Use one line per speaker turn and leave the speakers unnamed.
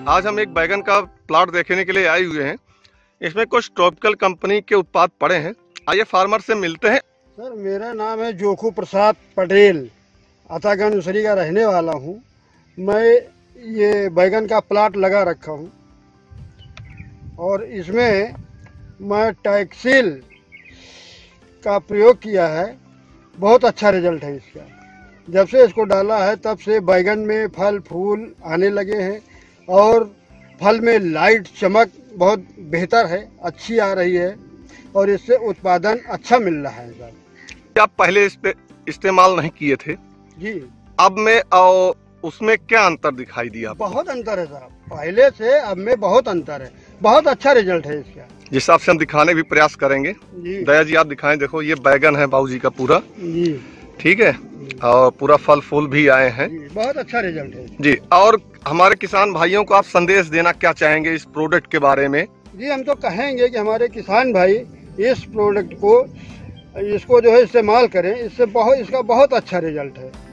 आज हम एक बैगन का प्लॉट देखने के लिए आए हुए हैं। इसमें कुछ ट्रॉपिकल कंपनी के उत्पाद पड़े हैं। आइए फार्मर से मिलते हैं।
सर, मेरा नाम है जोखू प्रसाद पटेल, अतागन उसरी का रहने वाला हूँ। मैं ये बैगन का प्लाट लगा रखा हूँ और इसमें मैं टैक्सिल का प्रयोग किया है। बहुत अच्छा रिजल्ट है इसका। जब से इसको डाला है तब से बैगन में फल फूल आने लगे हैं और फल में लाइट चमक बहुत बेहतर है, अच्छी आ रही है और इससे उत्पादन अच्छा मिल रहा है सर।
आप पहले इस पे इस्तेमाल नहीं किए थे
जी,
अब में और उसमें क्या अंतर दिखाई दिया?
बहुत अंतर है साहब, पहले से अब में बहुत अंतर है। बहुत अच्छा रिजल्ट है इसका।
जिस हिसाब से हम दिखाने भी प्रयास करेंगे।
जी
दया जी आप दिखाएं। देखो ये बैगन है बाबूजी का पूरा,
जी,
ठीक है, और पूरा फल फूल भी आए हैं
जी, बहुत अच्छा रिजल्ट है
जी। और हमारे किसान भाइयों को आप संदेश देना क्या चाहेंगे इस प्रोडक्ट के बारे में?
जी, हम तो कहेंगे कि हमारे किसान भाई इस प्रोडक्ट को इसको जो है इस्तेमाल करें। इससे इसका बहुत अच्छा रिजल्ट है।